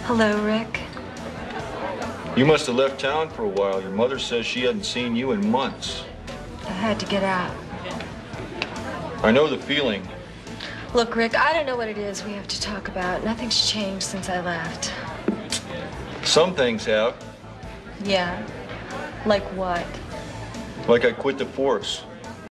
Hello, Rick. You must have left town for a while. Your mother says she hadn't seen you in months. I had to get out. I know the feeling. Look, Rick, I don't know what it is we have to talk about. Nothing's changed since I left. Some things have. Yeah? Like what? Like I quit the force.